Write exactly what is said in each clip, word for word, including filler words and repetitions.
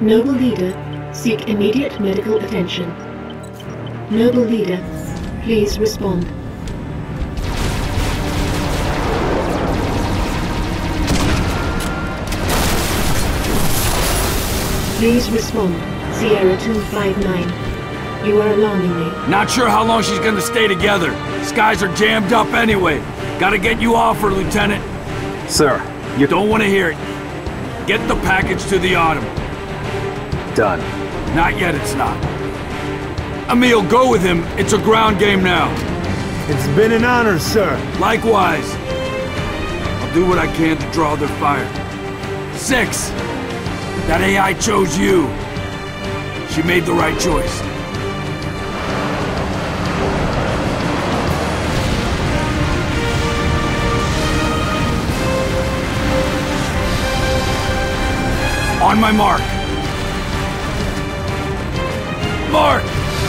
Noble Leader, seek immediate medical attention. Noble Leader, please respond. Please respond, Sierra two five nine. You are alarming me. Not sure how long she's gonna stay together. Skies are jammed up anyway. Gotta get you off her, Lieutenant. Sir, you don't want to hear it. Get the package to the Autumn. Done. Not yet, it's not. Emil, go with him. It's a ground game now. It's been an honor, sir. Likewise. I'll do what I can to draw their fire. Six. That A I chose you. She made the right choice. On my mark. Mark!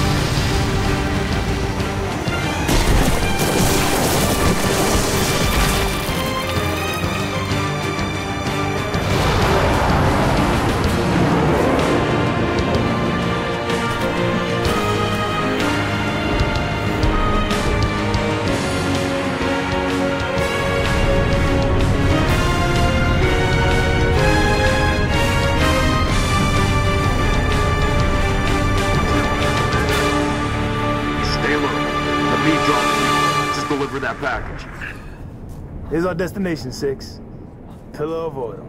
That package. Here's our destination, Six. Pillar of oil.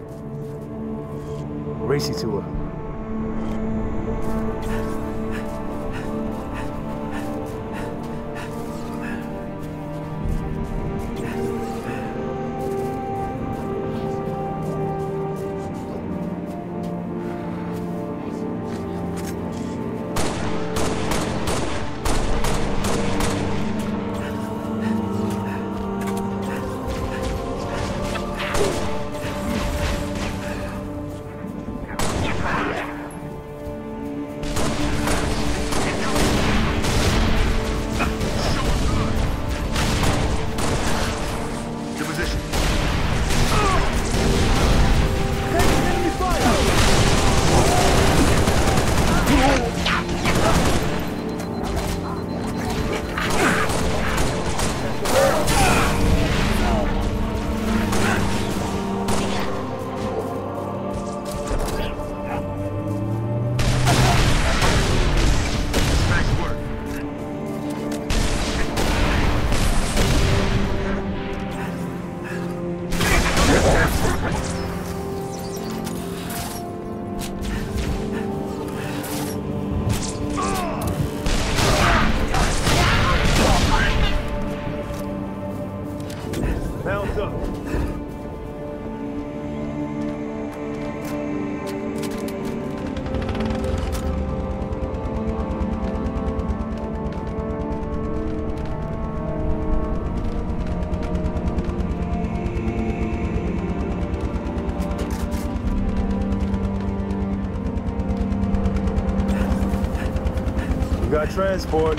Race you to her. We got transport.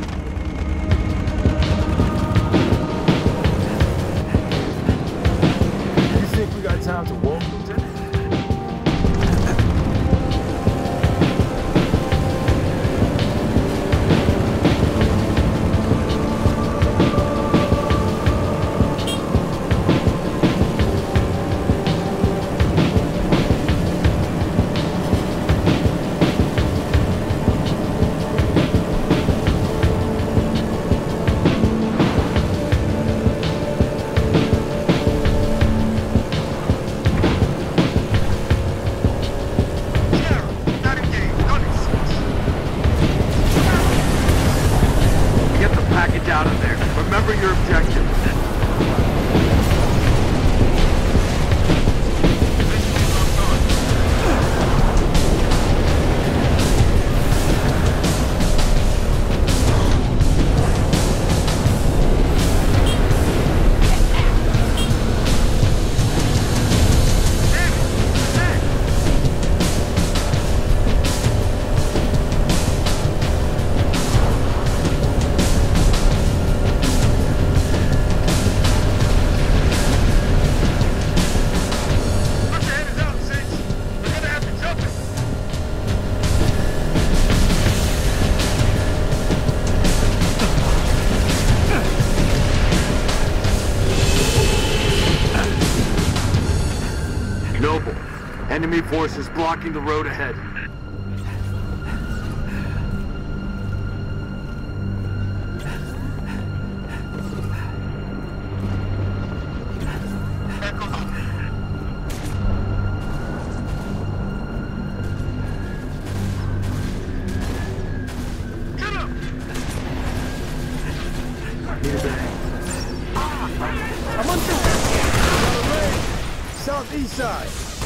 You think we got time to walk, Lieutenant? Enemy forces blocking the road ahead. I'm on the southeast side.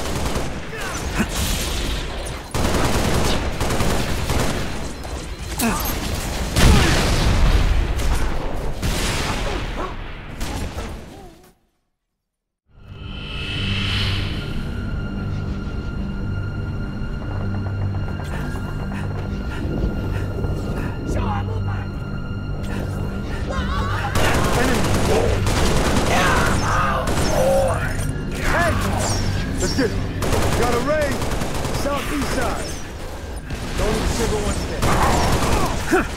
Let's get him. Got a raid. Southeast side. Don't need a single one step.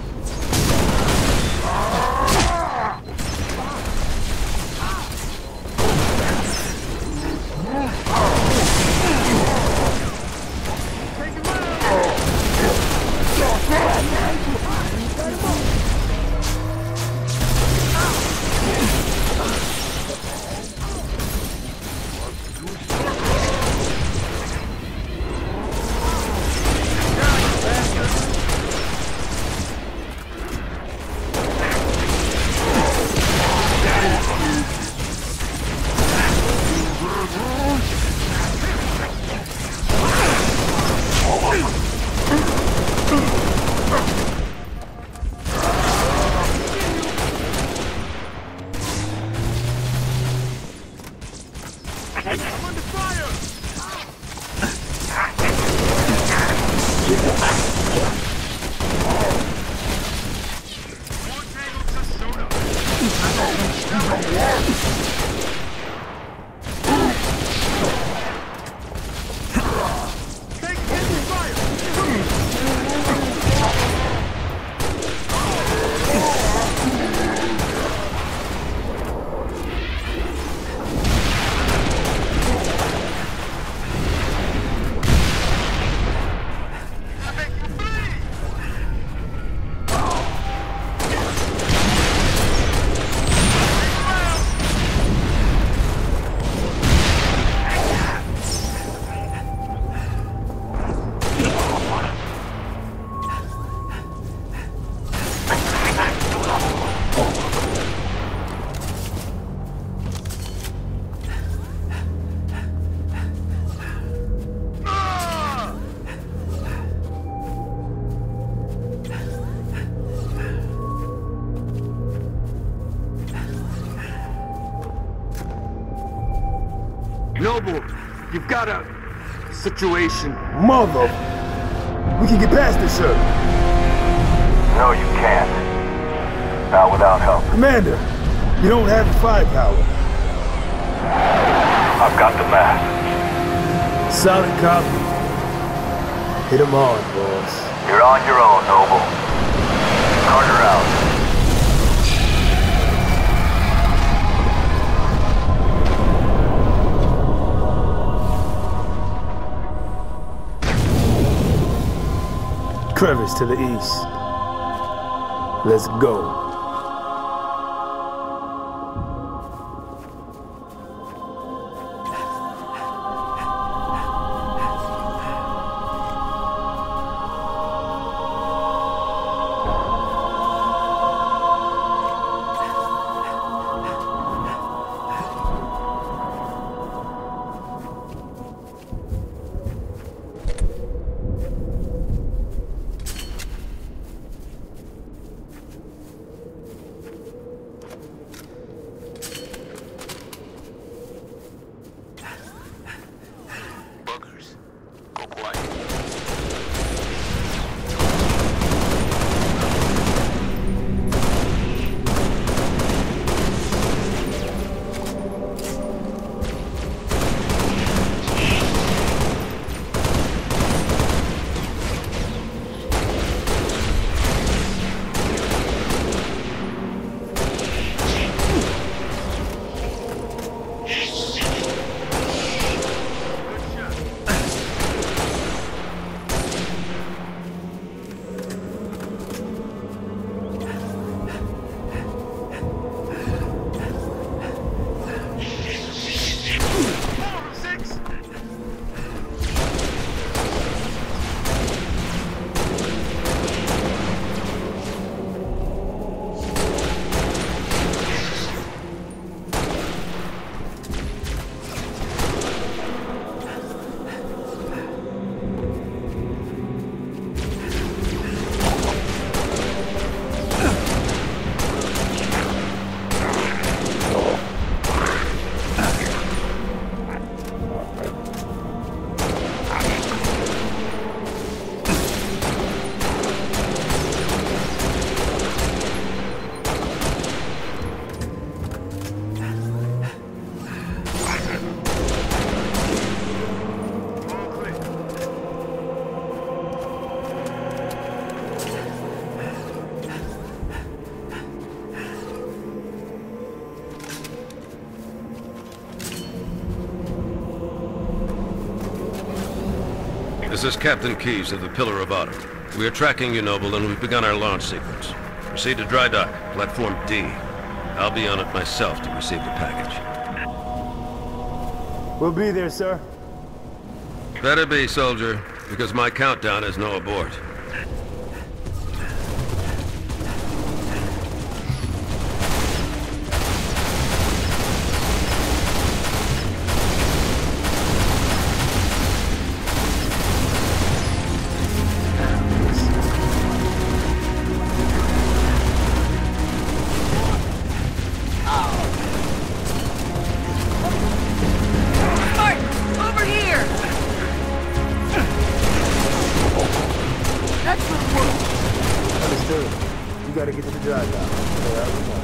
Noble, you've got a situation. Mother. We can get past this, sir. No, you can't. Not without help. Commander, you don't have the firepower. I've got the mask. Solid copy. Hit 'em hard, boss. You're on your own, Noble. Carter out. Crevice to the east. Let's go. This is Captain Keyes of the Pillar of Autumn. We are tracking you, Noble, and we've begun our launch sequence. Proceed to dry dock, platform D. I'll be on it myself to receive the package. We'll be there, sir. Better be, soldier, because my countdown is no abort. You gotta get to the dry dock. There we go.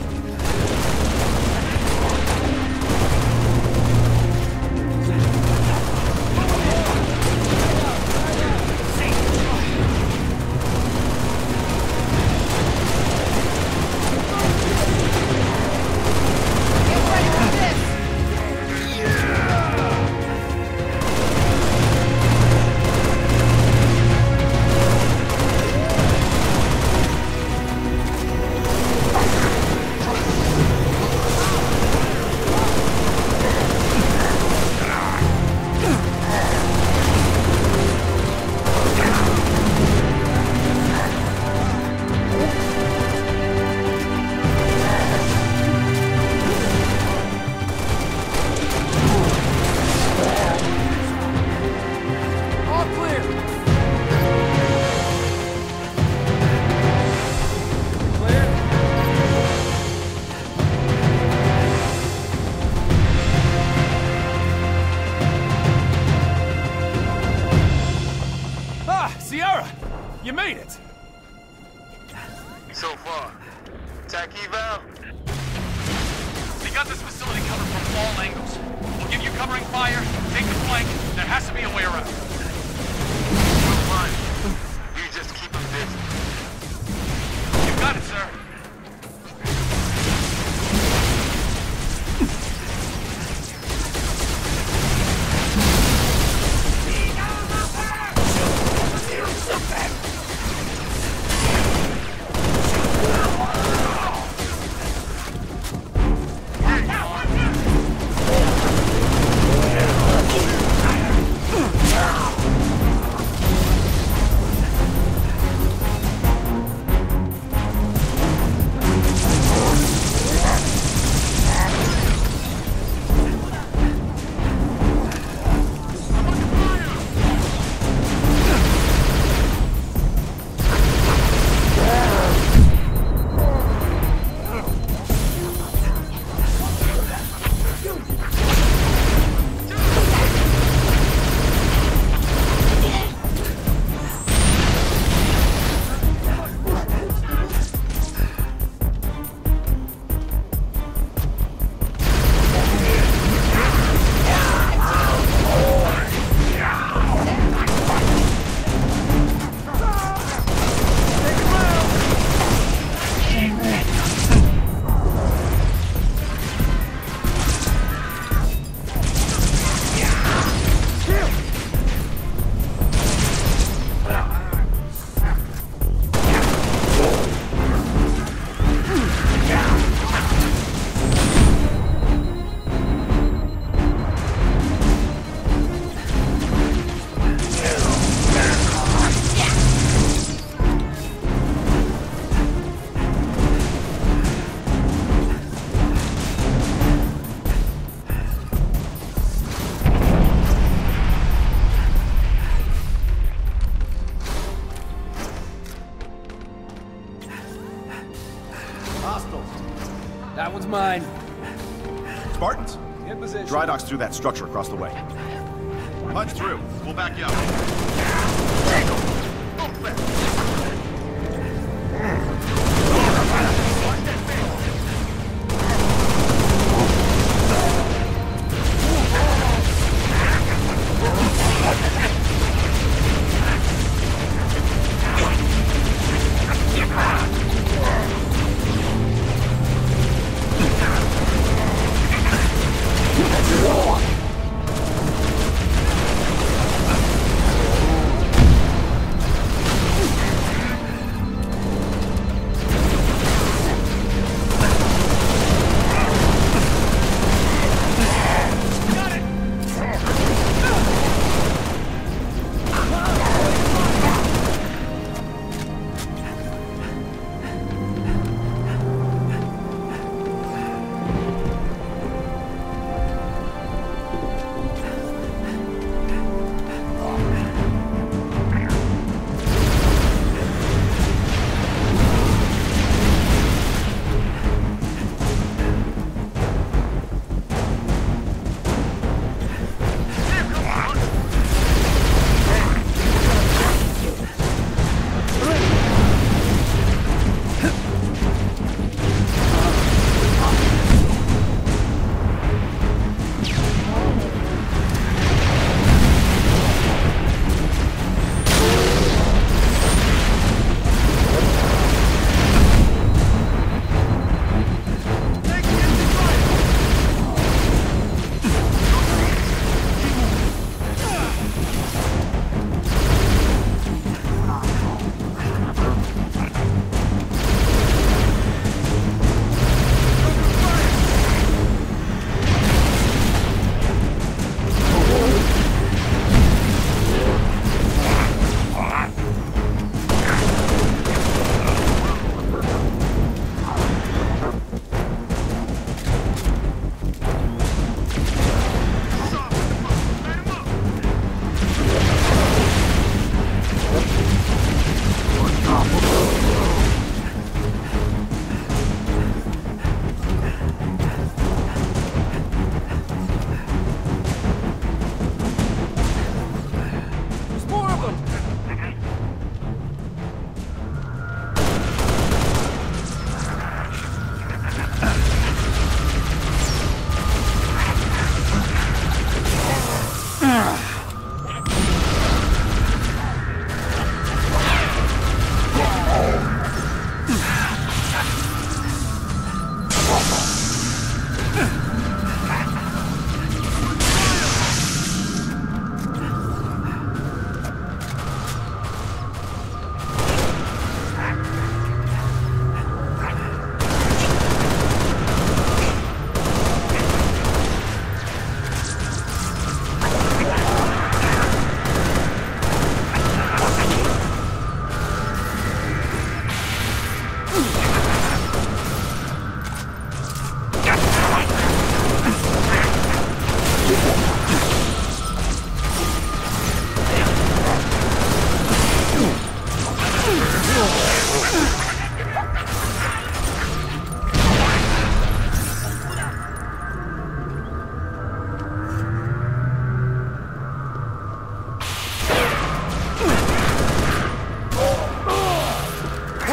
You made it! So far. Tac eval? We got this facility covered from all angles. We'll give you covering fire, take the flank. There has to be a way around. We're fine. You just keep them busy. You got it, sir. That one's mine. Spartans, In position. dry dock's through that structure across the way. Punch through. We'll back you up.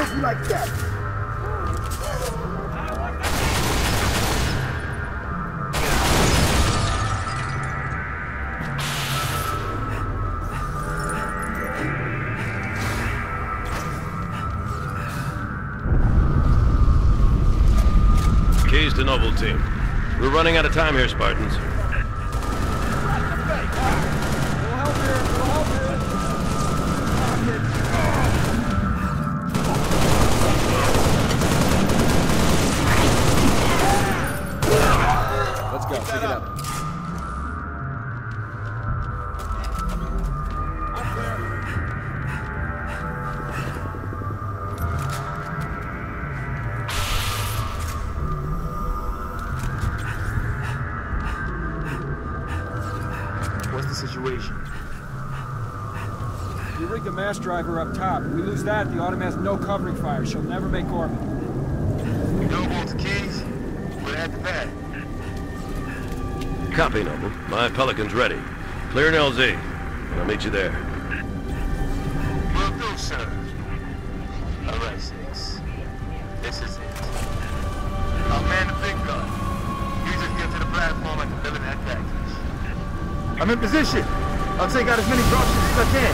You like that? Keys to Noble Team. We're running out of time here, Spartans. Let's go. Pick it up. What's the situation? We rigged a mass driver up top. If we lose that, the Autumn has no covering fire. She'll never make orbit. Noble's keys. We're at the pad. Copy, Noble. My Pelican's ready. Clear an L Z. I'll meet you there. Will do, sir. All right, Six. This is it. I'll man the big gun. You just get to the platform and deliver that package. I'm in position. I'll take out as many dropships as I can.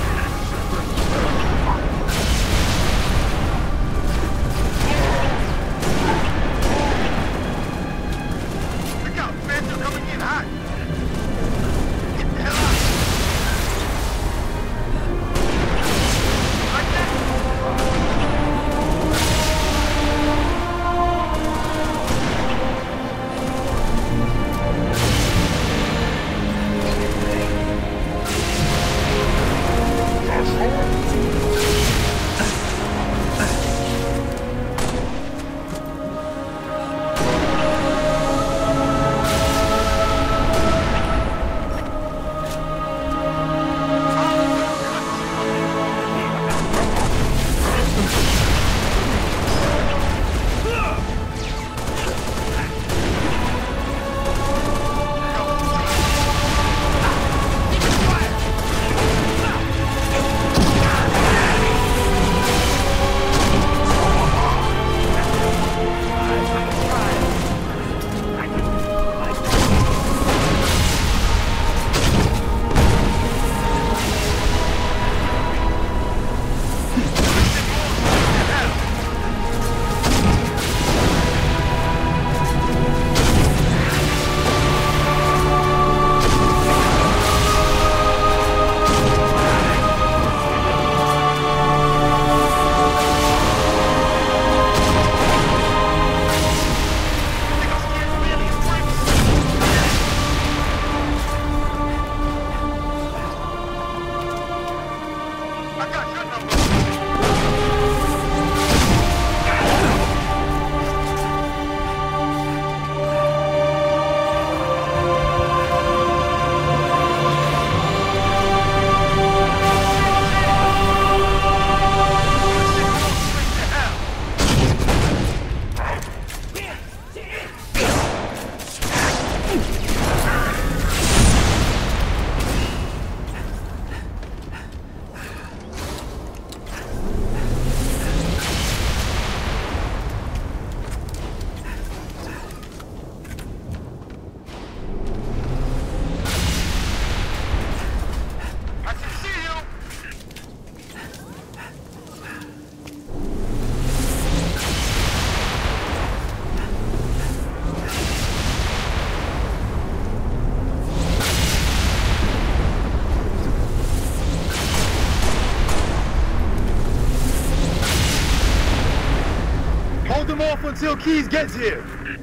Look out, man, they're coming in hot. Get the hell out. Like that. Hold them off until Keys gets here.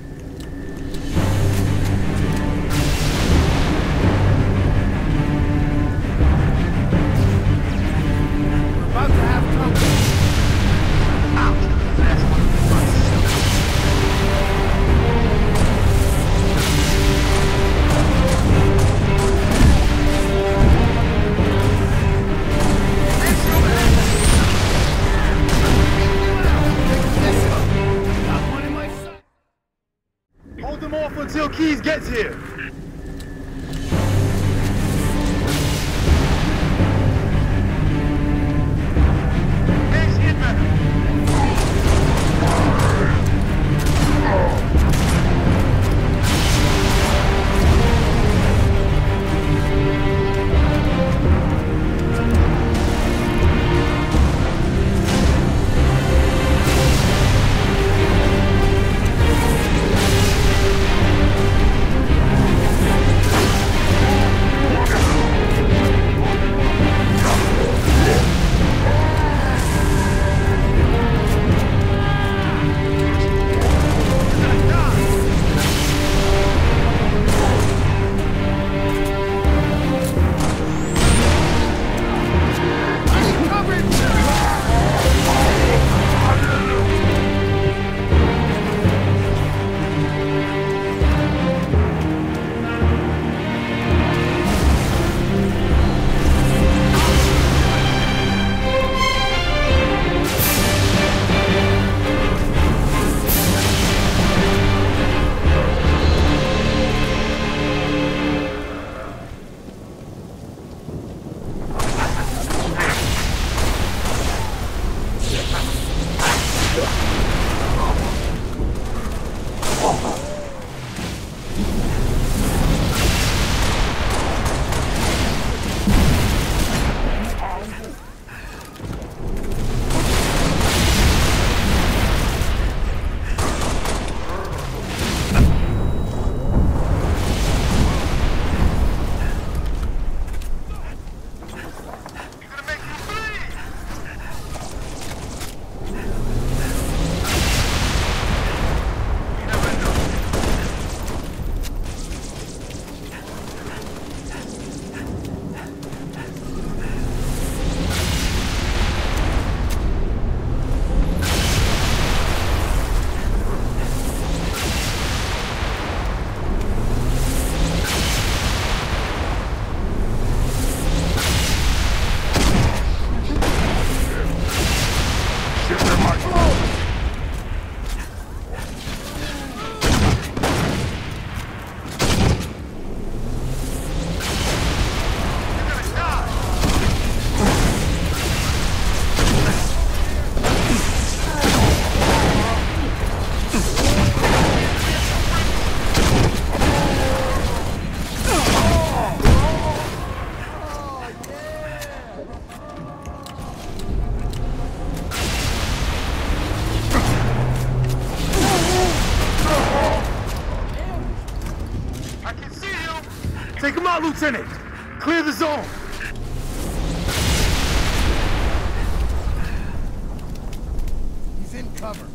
We're about to have trouble. Hold them off until Keys gets here. Makes it better. Take him out, Lieutenant! Clear the zone! He's in cover.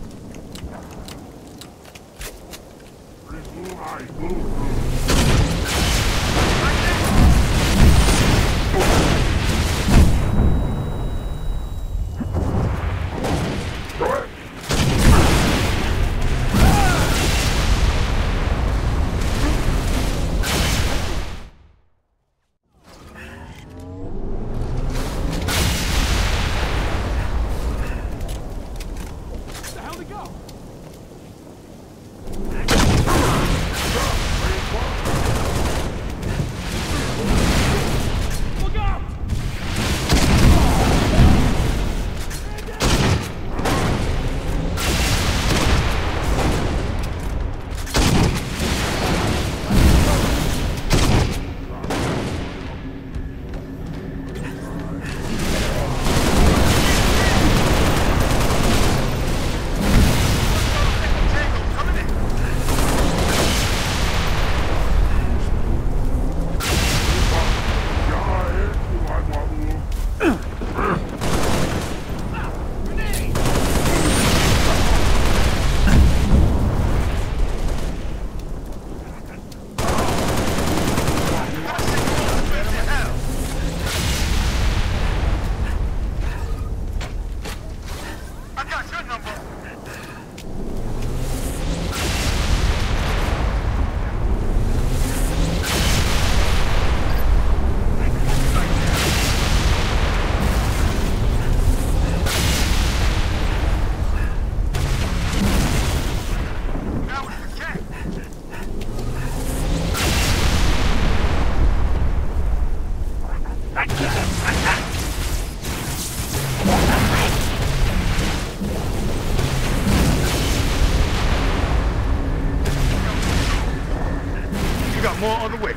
More on the way.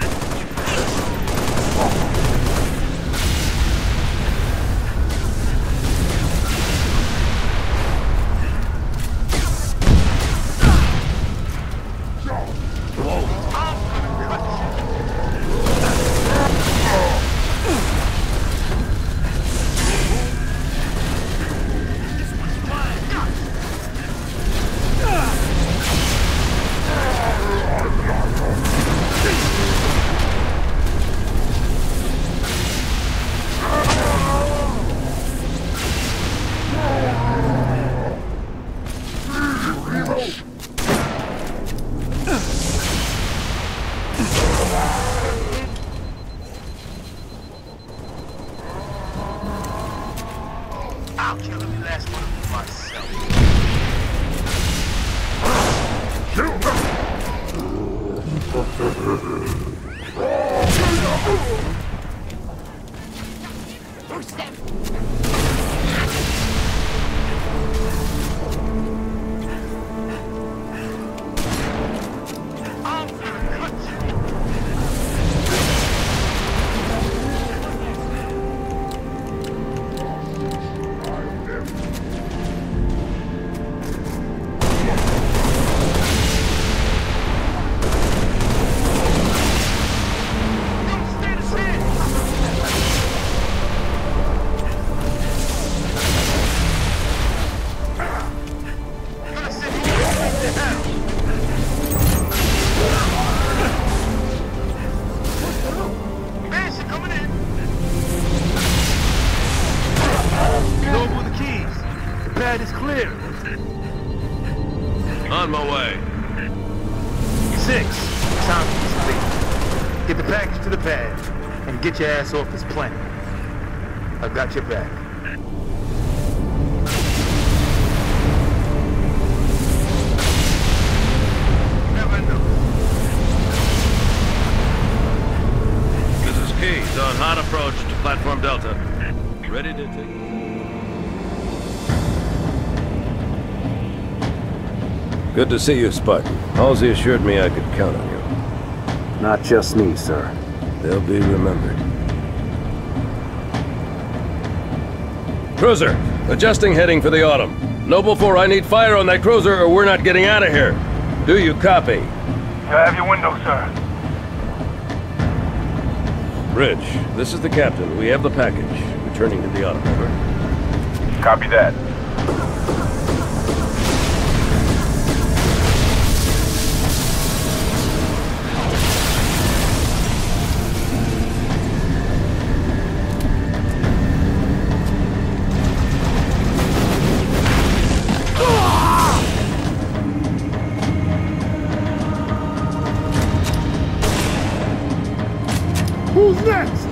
I'll kill every last one of them myself. First step. I'm gonna cut you. Is clear. On my way. Six. Time to sleep. Get the package to the pad and get your ass off this planet. I've got your back. Ready to take... Good to see you, Spartan. Halsey assured me I could count on you. Not just me, sir. They'll be remembered. Cruiser, adjusting heading for the Autumn. Noble four, I need fire on that cruiser or we're not getting out of here. Do you copy? You have your window, sir. Bridge, this is the captain. We have the package. Returning to the Autumn, over. Copy that. Who's next?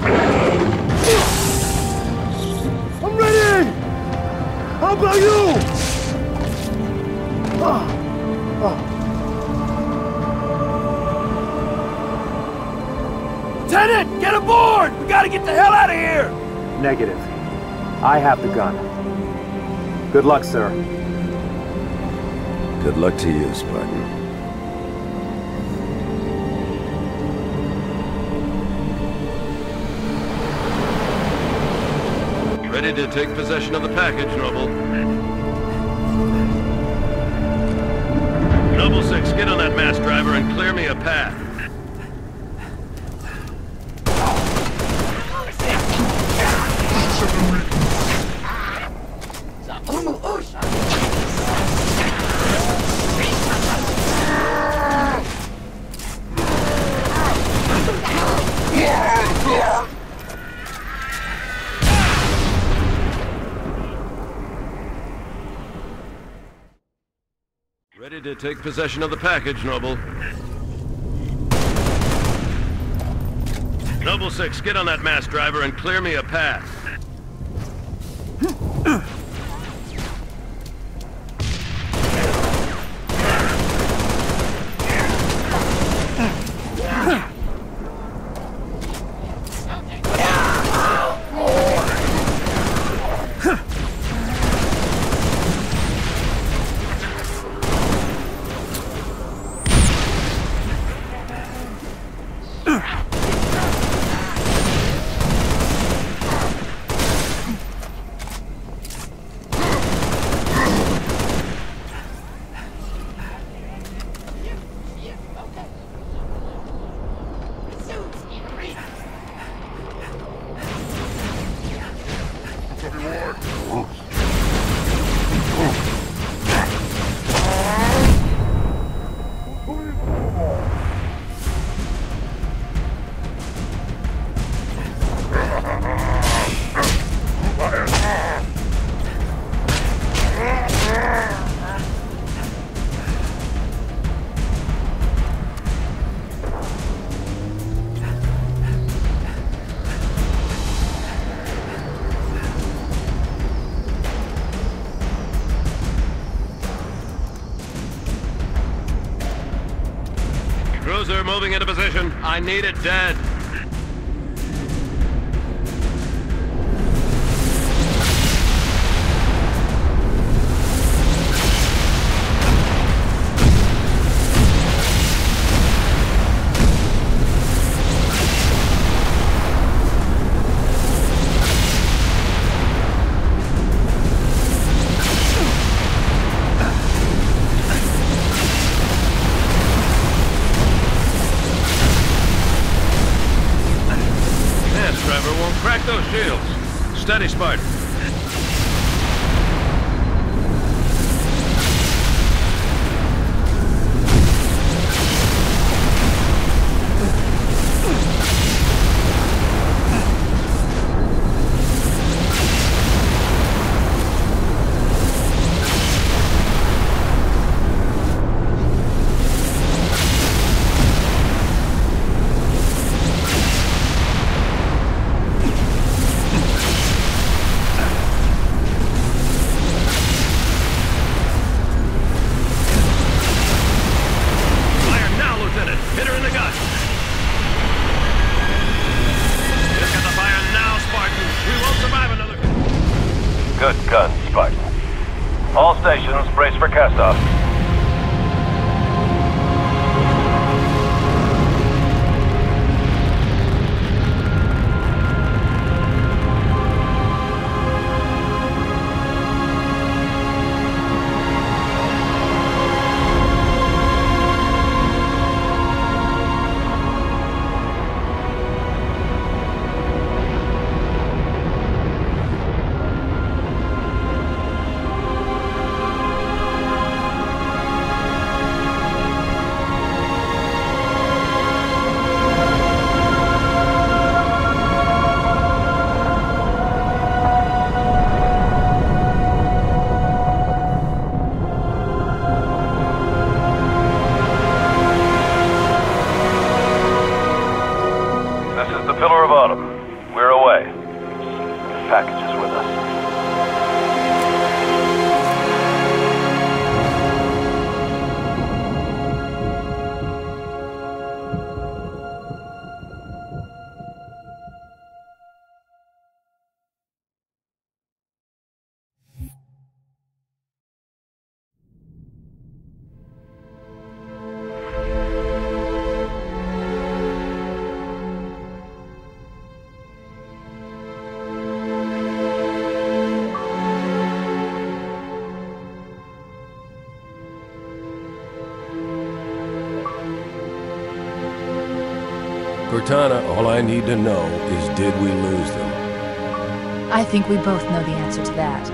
I'm ready! How about you? Ah, ah. Lieutenant, get aboard! We gotta get the hell out of here! Negative. I have the gun. Good luck, sir. Good luck to you, Spartan. Ready to take possession of the package, Noble. Noble six, get on that mass driver and clear me a path. Ready to take possession of the package, Noble. Noble six, get on that mass driver and clear me a path. Cruiser moving into position. I need it dead. Crack those shields. Steady, Spartan. stations, brace for cast-off. Pillar of Autumn. We're away. The package is with us. Cortana, all I need to know is did we lose them? I think we both know the answer to that.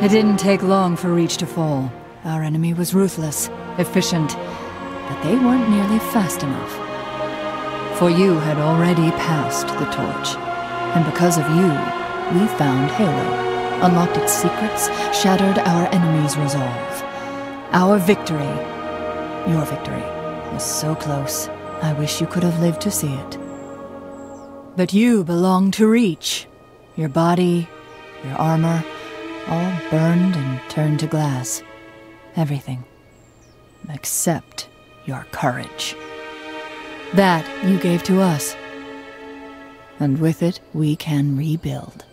It didn't take long for Reach to fall. Our enemy was ruthless, efficient, but they weren't nearly fast enough. For you had already passed the torch, and because of you, we found Halo, unlocked its secrets, shattered our enemy's resolve. Our victory, your victory, was so close, I wish you could have lived to see it. But you belong to Reach. Your body, your armor, all burned and turned to glass. Everything. Except your courage. That you gave to us. And with it, we can rebuild.